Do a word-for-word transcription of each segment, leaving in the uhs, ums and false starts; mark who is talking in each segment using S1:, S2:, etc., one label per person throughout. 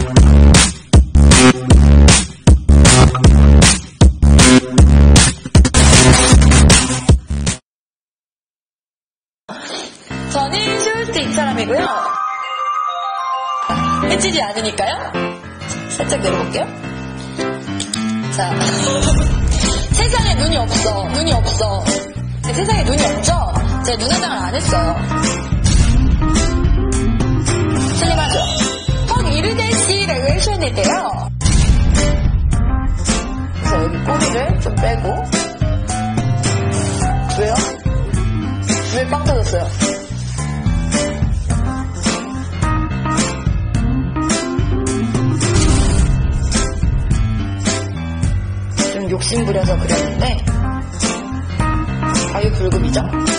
S1: 저는 쇼호스트 이 사람이고요. 해치지 않으니까요. 살짝 내려볼게요. 자, 세상에 눈이 없어. 눈이 없어. 세상에 눈이 없죠? 제가 눈 화장을 안 했어요. 슬림하죠? 턱 이르데시를 외우셔야 돼요. 그래서 여기 꼬리를 좀 빼고. 왜요? 왜 빵 터졌어요? 좀 욕심부려서 그랬는데 과유불급이죠?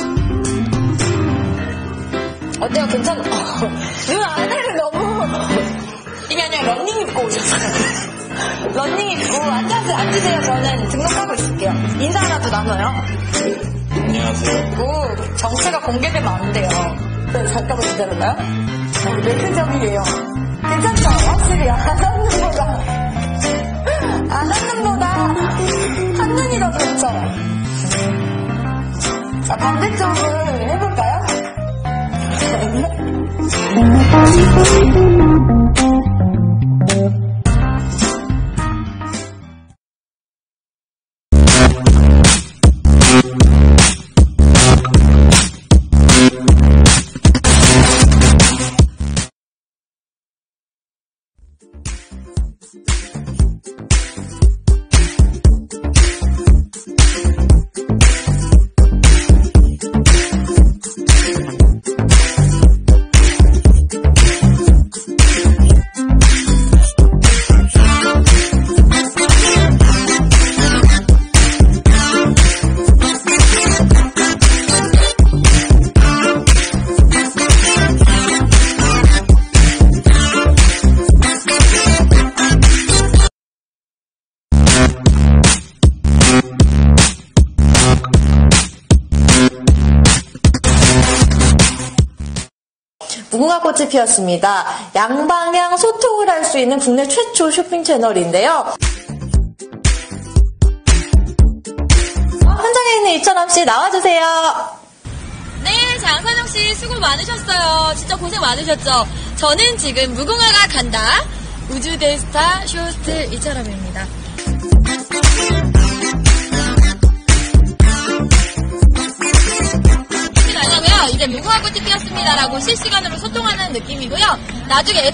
S1: 어때요? 괜찮아? 눈 안에는 너무 이게 아니라 런닝 입고 오셨어요. 런닝 입고 앉아서 앉으세요. 저는 등록하고 있을게요. 인사 하나 더 나눠요.
S2: 안녕하세요.
S1: 오, 정체가 공개되면 안 돼요. 네, 잠깐만 기다려봐요. 매트적이에요. 괜찮죠? 확실히 안 하는 거보다 안 하는 거보다 한눈이 더 좋죠? 자, 반대쪽을 해볼까요?
S3: 무궁화꽃이 피었습니다. 양방향 소통을 할 수 있는 국내 최초 쇼핑 채널인데요. 현장에 있는 이철암씨 나와주세요.
S4: 네, 장선영씨 수고 많으셨어요. 진짜 고생 많으셨죠? 저는 지금 무궁화가 간다. 우주대스타 쇼호스트 이철암입니다. 이제 무궁화꽃이 피었습니다라고 실시간으로 소통하는 느낌이고요. 나중에